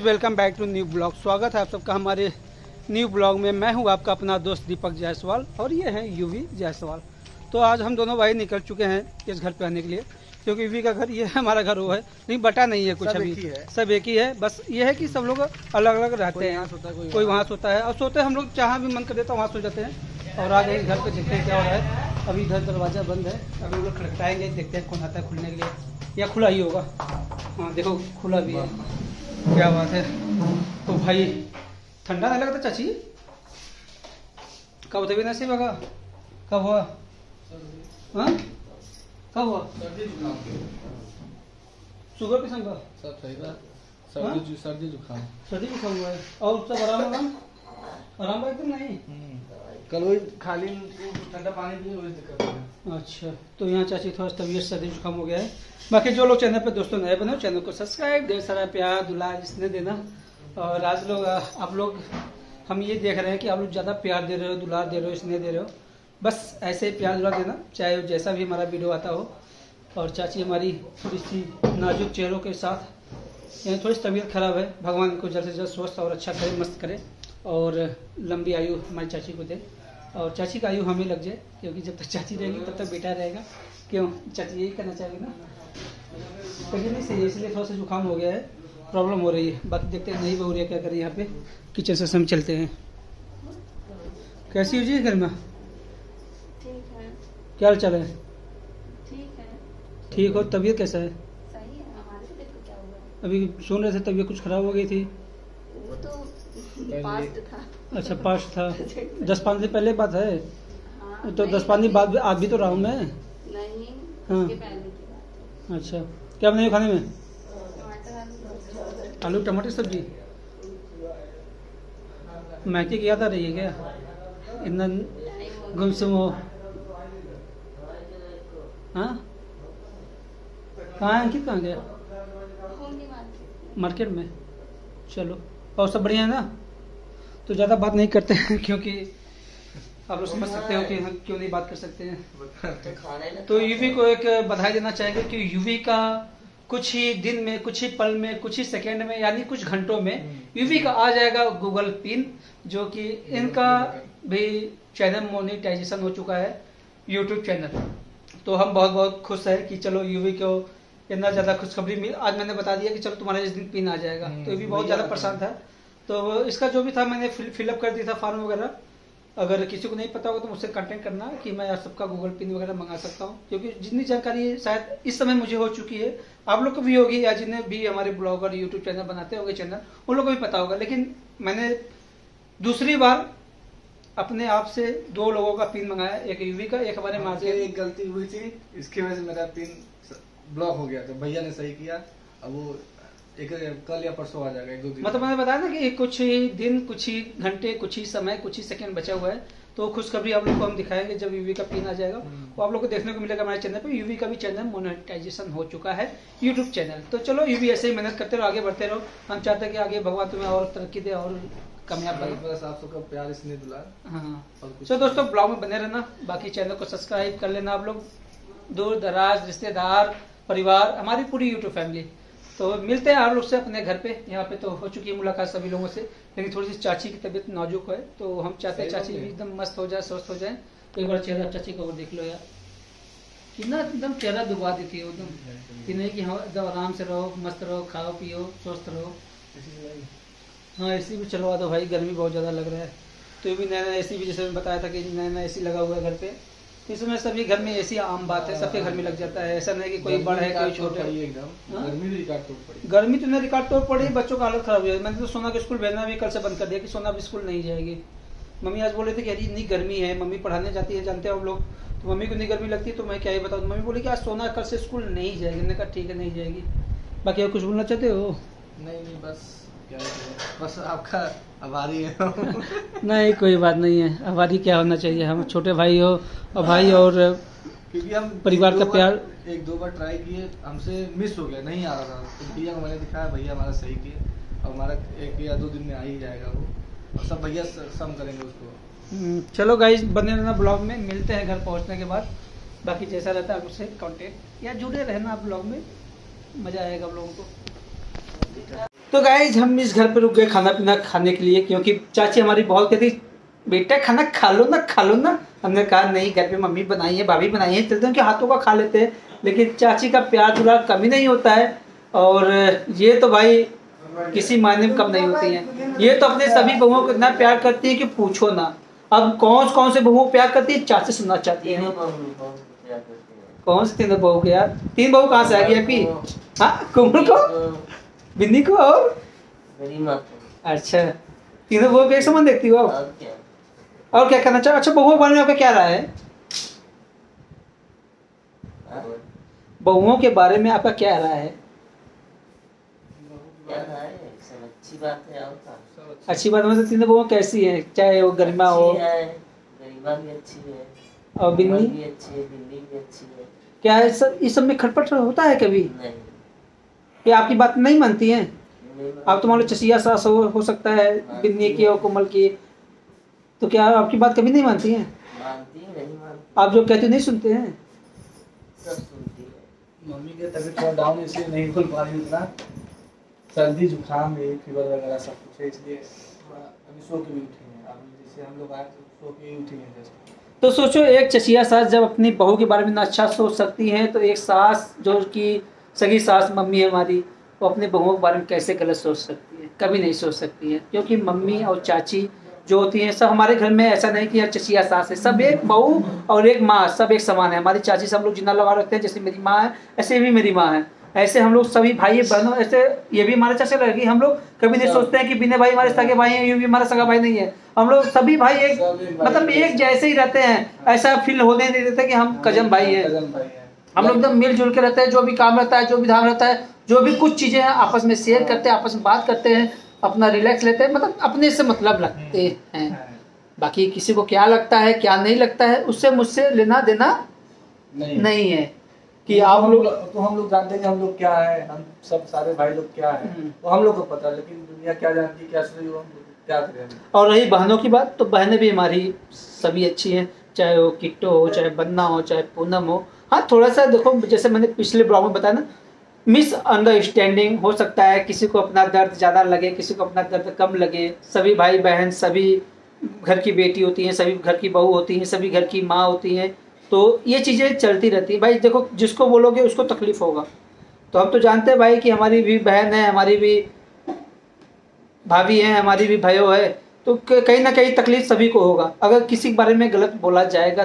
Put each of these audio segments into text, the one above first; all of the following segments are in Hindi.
Welcome back to new blog. स्वागत है आप सबका हमारे न्यू ब्लॉग में। मैं हूं आपका अपना दोस्त दीपक जायसवाल और ये है यूवी जायसवाल। तो आज हम दोनों भाई निकल चुके हैं इस घर पे आने के लिए, क्योंकि यूवी का घर ये है, हमारा घर वो है, लेकिन बटा नहीं है कुछ, अभी सब एक ही है। बस ये है कि सब लोग अलग अलग रहते हैं, कोई वहाँ सोता है और सोते हम लोग जहाँ भी मन कर देता है वहाँ सो जाते हैं। और आज इस घर पे देखते हैं क्या हो रहा है। अभी इधर दरवाज़ा बंद है, अभी वो लोग खड़काएंगे, देखते हैं कौन आता है खुलने के लिए, या खुला ही होगा। हाँ देखो खुला भी है, क्या बात है। तो भाई ठंडा नहीं लगता चाची? कब तभी नसीब होगा, कब हुआ? हाँ कब हुआ? शुगर किस्म का सब सही था। सर्दी जुकाम हुआ है और सब आराम आराम एकदम नहीं। कल वही खाली ठंडा पानी पिए वही दिक्कत है। अच्छा, तो यहाँ चाची थोड़ा तबीयत सर्दी जुकाम हो गया है। बाकी जो लोग चैनल पे दोस्तों नए बने हो, चैनल को सब्सक्राइब, ढेर सारा प्यार दुलार इसने देना। और आज लोग आप लोग हम ये देख रहे हैं कि आप लोग ज़्यादा प्यार दे रहे हो, दुलार दे रहे हो, इसने दे रहे हो। बस ऐसे ही प्यार दुलार देना, चाहे जैसा भी हमारा वीडियो आता हो। और चाची हमारी थोड़ी सी नाजुक चेहरों के साथ, यानी थोड़ी सी तबीयत खराब है, भगवान को जल्द से जल्द स्वस्थ और अच्छा करे, मस्त करे और लंबी आयु हमारी चाची को दे। और चाची का आयु हमें लग जाए, क्योंकि जब तक चाची रहेगी तब तक बेटा रहेगा। क्यों चाची यही करना चाहेगी ना? लेकिन नहीं सही है, इसलिए थोड़ा सा जुकाम हो गया है, प्रॉब्लम हो रही है। बाकी देखते हैं नई बहू क्या करें। यहाँ पे किचन से हम चलते हैं। कैसी हो जी घर में? ठीक है। क्या हाल चाल है? ठीक है। ठीक हो? तबीयत कैसा है? सही है। हमारे तबीयत को क्या हुआ? अभी सुन रहे थे तबीयत कुछ खराब हो गई थी। वो तो पास्ट था। अच्छा पास्ट था, 10-5 दिन पहले बात है। हाँ, तो 10-5 दिन बाद आज भी तो रहा हूँ मैं। नहीं, हाँ। उसके पहले की बात है। अच्छा, क्या बनाए खाने में? टमाटर आलू टमाटर सब्जी। मैके की याद आ रही है क्या? इतना गुमसुम हो? हाँ कहाँ है अंकित, कहाँ गया? मार्केट में। चलो और सब बढ़िया है ना? तो ज़्यादा बात नहीं करते हैं, क्योंकि आप लोग समझ सकते हो कि हम क्यों नहीं बात कर सकते हैं। तो यूवी को एक बधाई देना चाहेंगे कि यूवी का कुछ ही दिन में, कुछ ही पल में, कुछ ही सेकंड में, यानी कुछ घंटों में यूवी का आ जाएगा गूगल पिन, जो कि इनका भी चैनल मोनेटाइजेशन हो चुका है, यूट्यूब चैनल। तो हम बहुत बहुत खुश है कि चलो यूवी को इतना ज़्यादा खुशखबरी मिली। आज मैंने बता दिया कि चलो तुम्हारा इस दिन पिन आ जाएगा। तो ये भी बहुत ज़्यादा परेशान था, तो इसका जो भी था मैंने फिलअप कर दिया था फॉर्म वगैरह। अगर किसी को नहीं पता होगा तो मुझसे कांटेक्ट करना कि मैं सबका गूगल पिन वगैरह मंगा सकता हूँ, क्योंकि जितनी जानकारी शायद इस समय मुझे हो चुकी है, आप लोग को भी होगी, या जिन्हें भी हमारे ब्लॉगर यूट्यूब चैनल बनाते होंगे चैनल, उन लोगों को भी पता होगा। लेकिन मैंने दूसरी बार अपने आप से 2 लोगों का पिन मंगाया, एक यूवी का, एक हमारे मार्केट। एक गलती हुई थी, इसकी वजह से मेरा पिन ब्लॉक हो गया, तो भैया ने सही किया। अब वो एक कल या परसों आ जाएगा, 1-2 दिन। मतलब मैंने बताया ना कि कुछ ही दिन, कुछ ही घंटे, कुछ ही समय, कुछ ही सेकंड बचा हुआ है। तो खुशखबरी आप लोग को हम दिखाएंगे जब यूवी का पिन आ जाएगा। वो आप लोग को देखने को मिलेगा हमारे चैनल पे। यूवी का भी चैनल मोनेटाइजेशन हो चुका है, यूट्यूब चैनल। तो चलो यूवी ऐसे ही मेहनत करते रहो, आगे बढ़ते रहो। हम चाहते हैं कि आगे भगवान तुम्हें और तरक्की दे और कामयाब बने। बस आप सबका प्यार इसने दुलार। हाँ तो दोस्तों ब्लॉग में बने रहना, बाकी चैनल को सब्सक्राइब कर लेना आप लोग, दूर दराज रिश्तेदार, परिवार, हमारी पूरी यूट्यूब फैमिली। तो मिलते हैं आप लोग से अपने घर पे। यहाँ पे तो हो चुकी है मुलाकात सभी लोगों से, लेकिन थोड़ी सी चाची की तबीयत नाजुक है, तो हम चाहते हैं चाची भी एकदम मस्त हो जाए, स्वस्थ हो जाए। तो एक बार चेहरा चाची को देख लो यार, कितना एकदम चेहरा दुबा दी थी एकदम। कि नहीं कि हाँ एकदम आराम से रहो, मस्त रहो, खाओ पियो, स्वस्थ रहो। हाँ एसी भी चलवा दो भाई, गर्मी बहुत ज़्यादा लग रहा है। तो ये भी नया नया एसी भी, जैसे मैंने बताया था कि नया नया एसी लगा हुआ है घर पे। इसमें सभी घर में एसी आम बात है, सबके घर में लग जाता है। ऐसा नहीं कि कोई बड़ा है कोई छोटा है। गर्मी भी रिकॉर्ड तोड़ पड़ी। गर्मी तो नहीं रिकॉर्ड तोड़ पड़ी, बच्चों का हालत खराब हो जाएगी। मैंने तो सोना के स्कूल भेजना भी कल से बंद कर दिया कि सोना अब स्कूल नहीं जाएगी। मम्मी आज बोले थे कि अरे इतनी गर्मी है, मम्मी पढ़ाने जाती है, जानते हो आप लोग, तो मम्मी को नहीं गर्मी लगती, तो मैं क्या ही बताऊँ। मम्मी बोली कि आज सोना कल से स्कूल नहीं जाएगी। मैंने कहा ठीक है नहीं जाएगी। बाकी और कुछ बोलना चाहते हो? नहीं बस क्या है, बस आपका आभारी है। नहीं कोई बात नहीं है, आभारी क्या होना चाहिए। हम छोटे भाई हो और भाई, और क्योंकि हम परिवार का प्यार। 1-2 बार ट्राई किए, हमसे मिस हो गया, नहीं आ रहा था। तो भैया को मैंने दिखाया, भैया हमारा सही किए, और हमारा 1 या 2 दिन में आ ही जाएगा वो, और सब भैया सम करेंगे उसको। चलो गाइस बने रहना ब्लॉग में, मिलते हैं घर पहुंचने के बाद। बाकी जैसा रहता है उससे कांटेक्ट या जुड़े रहना आप ब्लॉग में, मजा आएगा आप लोगों को। तो गाइज हम इस घर पे रुक गए खाना पीना खाने के लिए, क्योंकि चाची हमारी बहुत कहती बेटा खाना खा लो ना खा लो ना। हमने कहा नहीं, घर पे मम्मी बनाई है, भाभी बनाई है, चलते हैं उनके हाथों का खा लेते हैं। लेकिन चाची का प्यार दुलार कमी नहीं होता है, और ये तो भाई किसी मायने में कम नहीं होती है। ये तो अपने सभी बहुओं को इतना प्यार करती है कि पूछो ना। अब कौन से बहू प्यार करती है चाची सुनना चाहती है। कौन से तीनों बहू के यार? 3 बहू कहाँ से आ गई अभी? हाँ, कोमल को, बिन्नी को और अच्छा, तीनों बहू को एक समान देखती हो आप? और क्या करना चाहो? अच्छा, बहुओं के बारे में आपका क्या राय है? बहुओं के बारे में आपका क्या राय है? अच्छी बात है। अच्छी बात मतलब तीनों बहुओं कैसी है? चाहे वो गरिमा हो, गरिमा भी अच्छी है, और बिन्नी भी अच्छी है, बिन्नी भी अच्छी है। क्या इस सब में खटपट होता है कभी? नहीं। कि आपकी बात नहीं मानती हैं? आप तो मान लो चसिया सास हो सकता है बिन्नी की और कोमल की, तो क्या आपकी बात कभी नहीं मानती हैं? मानती है, नहीं मानती। आप जो कहते नहीं सुनते हैं? सब सुनती है। मम्मी की तबीयत थोड़ा डाउन है, इसलिए नहीं बोल पा रही उतना। सर्दी जुकाम है, फीवर वगैरह सब कुछ है, इसलिए अभी सो के भी उठी हैं। अभी जैसे हम लोग आए तो सो के ही उठी हैं जैसे। तो सोचो, एक चचिया सास जब अपनी बहू के बारे में ना अच्छा सोच सकती है, तो एक सास जो कि सगी सास मम्मी है हमारी, वो अपने बहुओं के बारे में कैसे गलत सोच सकती है? कभी नहीं सोच सकती है, क्योंकि मम्मी और चाची जो होती हैं सब हमारे घर में ऐसा नहीं कि यार चचिया सास है, सब एक बहू और एक माँ, सब एक समान है। हमारी चाची से हम लोग जितना लगा रखते हैं, जैसे मेरी माँ है ऐसे भी मेरी माँ है, ऐसे हम लोग सभी भाई बहनों, ऐसे ये भी हमारे चाचा लड़की। हम लोग कभी नहीं सोचते हैं कि बिना भाई हमारे सगे भाई हैं, यूँ भी हमारा सगा भाई नहीं है। हम लोग सभी भाई एक मतलब एक जैसे ही रहते हैं, ऐसा फील होने नहीं देते कि हम कजन भाई हैं। हम लोग एकदम मिलजुल के रहते हैं, जो भी काम रहता है, जो भी धाम रहता है, जो भी कुछ चीज़ें हैं आपस में शेयर करते हैं, आपस में बात करते हैं, अपना रिलैक्स लेते हैं, मतलब अपने से मतलब रखते हैं। बाकी किसी को क्या लगता है क्या नहीं लगता है, उससे मुझसे लेना देना नहीं है कि आप लोग, तो हम लोग जानते हैं कि हम लोग क्या है, हम सब सारे भाई लोग क्या है, तो हम लोग को पता है। लेकिन दुनिया क्या जानती है, क्या सोच रही है, हम लोग क्या करें। और रही बहनों की बात, तो बहनें भी हमारी सभी अच्छी हैं, चाहे वो किट्टो हो, चाहे बन्ना हो, चाहे पूनम हो। हाँ, थोड़ा सा देखो, जैसे मैंने पिछले ब्लॉग में बताया ना, मिसअंडरस्टैंडिंग हो सकता है, किसी को अपना दर्द ज़्यादा लगे, किसी को अपना दर्द कम लगे। सभी भाई बहन, सभी घर की बेटी होती हैं, सभी घर की बहू होती हैं, सभी घर की माँ होती हैं, तो ये चीज़ें चलती रहती हैं। भाई देखो, जिसको बोलोगे उसको तकलीफ़ होगा। तो हम तो जानते हैं भाई कि हमारी भी बहन है, हमारी भी भाभी है, हमारी भी भाइयों है, तो कहीं ना कहीं तकलीफ सभी को होगा। अगर किसी के बारे में गलत बोला जाएगा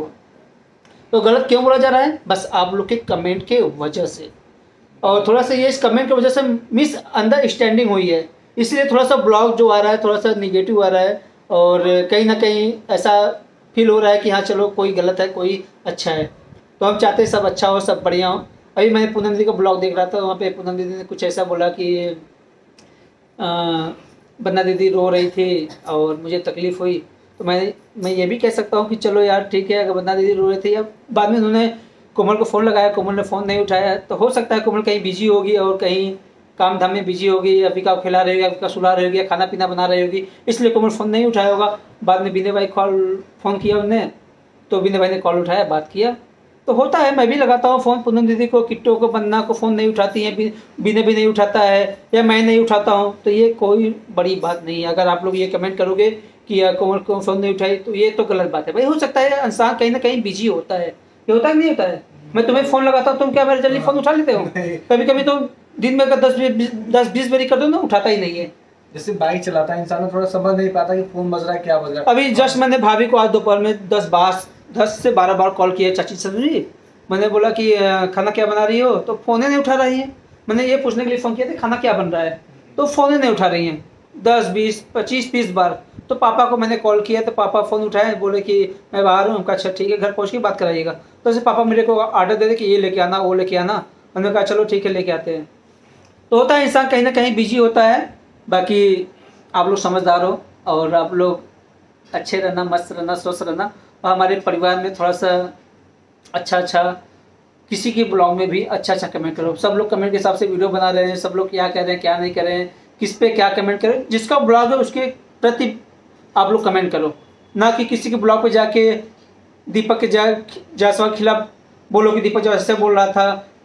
तो गलत क्यों बोला जा रहा है? बस आप लोग के कमेंट के वजह से, और थोड़ा सा ये इस कमेंट की वजह से मिसअंडरस्टैंडिंग हुई है, इसलिए थोड़ा सा ब्लॉग जो आ रहा है थोड़ा सा निगेटिव आ रहा है, और कहीं ना कहीं ऐसा फील हो रहा है कि हाँ चलो कोई गलत है कोई अच्छा है। तो हम चाहते हैं सब अच्छा हो, सब बढ़िया हो। अभी मैंने पूनम दीदी का ब्लॉग देख रहा था, वहाँ पे पूनम दीदी ने कुछ ऐसा बोला कि बन्ना दीदी रो रही थी और मुझे तकलीफ़ हुई। तो मैं ये भी कह सकता हूँ कि चलो यार ठीक है, अगर बन्ना दीदी रो रही थी, अब बाद में उन्होंने कोमल को फ़ोन लगाया, कोमल ने फ़ोन नहीं उठाया, तो हो सकता है कोमल कहीं बिजी होगी और कहीं काम धाम में बिजी होगी, अभी का खिला रही होगी, अभी का सुला रही होगी, खाना पीना बना रही होगी, इसलिए कोमल फ़ोन नहीं उठाया होगा। बाद में बिने भाई फ़ोन किया उन्हें, तो बिने भाई ने कॉल उठाया, बात किया। तो होता है, मैं भी लगाता हूँ फ़ोन, पूनम दीदी को, किट्टो को, बन्ना को फ़ोन नहीं उठाती हैं, बिने भी नहीं उठाता है, या मैं नहीं उठाता हूँ, तो ये कोई बड़ी बात नहीं है। अगर आप लोग ये कमेंट करोगे कि कोमल को फ़ोन नहीं उठाई, तो ये तो गलत बात है भाई। हो सकता है इंसान कहीं ना कहीं बिजी होता है, ये होता है कि नहीं होता है? मैं तुम्हें फ़ोन लगाता हूँ, तुम क्या मेरे जल्दी फ़ोन उठा लेते हो? कभी कभी तो दिन में 10-20 बारी कर दो ना, उठाता ही नहीं है। जैसे बाइक चलाता है इंसान, थोड़ा समझ नहीं पाता कि फ़ोन बज रहा है क्या बज रहा है। अभी जस्ट मैंने भाभी को आज दोपहर में 10 से 12 बार कॉल किया, चाची सब्जी, मैंने बोला कि खाना क्या बना रही हो, तो फ़ोन ही नहीं उठा रही है। मैंने ये पूछने के लिए फ़ोन किया था खाना क्या बन रहा है, तो फ़ोन ही नहीं उठा रही हैं 10-20-25-30 बार। तो पापा को मैंने कॉल किया, तो पापा फ़ोन उठाए, बोले कि मैं बाहर हूँ। अच्छा ठीक है, घर पहुँच के बात कराइएगा। तो ऐसे पापा मेरे को ऑर्डर दे दे कि ये लेके आना, वो लेके आना। मैंने कहा चलो ठीक है, लेके आते हैं। तो होता है, इंसान कहीं ना कहीं बिजी होता है। बाकी आप लोग समझदार हो और आप लोग अच्छे रहना, मस्त रहना, स्वस्थ रहना, और हमारे परिवार में थोड़ा सा अच्छा किसी के ब्लॉग में भी अच्छा कमेंट करो। सब लोग कमेंट के हिसाब से वीडियो बना रहे हैं, सब लोग क्या कह रहे हैं क्या नहीं कर रहे हैं, किस पे क्या कमेंट करें। जिसका ब्लॉग है उसके प्रति आप लोग कमेंट करो, ना कि किसी के ब्लॉग पे जाके दीपक के जायसवाल के खिलाफ बोलो कि दीपक जो ऐसे बोल रहा था,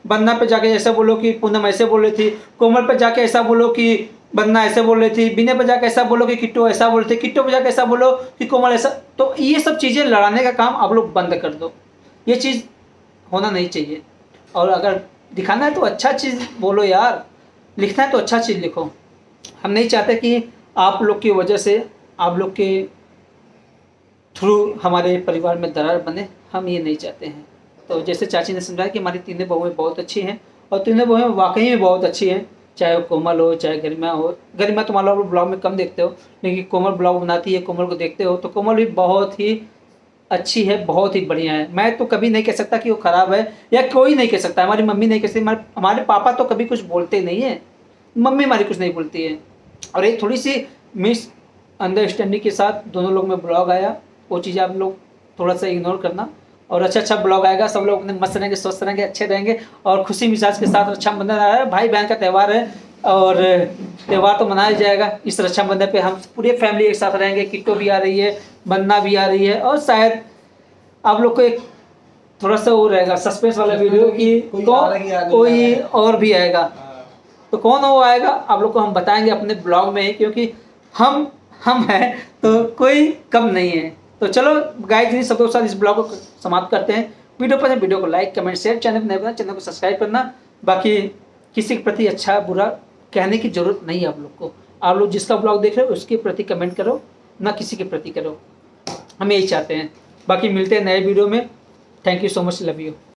बन्ना पे जाके ऐसा बोलो कि पूनम ऐसे बोल रही थी, कोमल पे जाके ऐसा बोलो कि बन्ना ऐसे बोल रही थी, बिने पे जाके ऐसा बोलो कि किट्टू ऐसा बोल रही थी, किट्टू पे जाके ऐसा बोलो कि कोमल ऐसा। तो ये सब चीज़ें लड़ाने का काम आप लोग बंद कर दो, ये चीज़ होना नहीं चाहिए। और अगर दिखाना है तो अच्छा चीज़ बोलो यार, लिखना है तो अच्छा चीज़ लिखो। हम नहीं चाहते कि आप लोग की वजह से, आप लोग के थ्रू हमारे परिवार में दरार बने, हम ये नहीं चाहते हैं। तो जैसे चाची ने समझाया कि हमारी तीनों बहुएं बहुत अच्छी हैं, और तीनों बहुएं वाकई में बहुत अच्छी हैं, चाहे वो कोमल हो चाहे गरिमा हो। गरिमा तो मान लो ब्लॉग में कम देखते हो, लेकिन कोमल ब्लॉग बनाती है, कोमल को देखते हो तो कोमल भी बहुत ही अच्छी है, बहुत ही बढ़िया है। मैं तो कभी नहीं कह सकता कि वो ख़राब है, या कोई नहीं कह सकता, हमारी मम्मी नहीं कह सकती, हमारे पापा तो कभी कुछ बोलते नहीं है, मम्मी हमारी कुछ नहीं बोलती है। और एक थोड़ी सी मिस अंडरस्टैंडिंग के साथ दोनों लोग में ब्लॉग आया, वो चीज़ आप लोग थोड़ा सा इग्नोर करना। और अच्छा ब्लॉग आएगा, सब लोग अपने मस्त रहेंगे, स्वस्थ रहेंगे, अच्छे रहेंगे और खुशी मिजाज के साथ। रक्षाबंधन आ रहा है, भाई बहन का त्यौहार है, और त्यौहार तो मनाया जाएगा। इस रक्षाबंधन पे हम पूरे फैमिली एक साथ रहेंगे। किट्टू भी आ रही है, बन्ना भी आ रही है, और शायद आप लोग को एक थोड़ा सा वो रहेगा सस्पेंस वाला वीडियो कि कोई और भी आएगा। तो कौन वो आएगा आप लोग को हम बताएंगे अपने ब्लॉग में ही, क्योंकि हम हैं तो कोई कम नहीं है। तो चलो गाइस, सब लोग साथ इस ब्लॉग को समाप्त करते हैं। वीडियो पसंद वीडियो को लाइक कमेंट शेयर, चैनल पर नए बना चैनल को सब्सक्राइब करना। बाकी किसी के प्रति अच्छा बुरा कहने की जरूरत नहीं है आप लोग को। आप लोग जिसका ब्लॉग देख रहे हो उसके प्रति कमेंट करो, ना किसी के प्रति करो, हम यही चाहते हैं। बाकी मिलते हैं नए वीडियो में। Thank you so much, love you.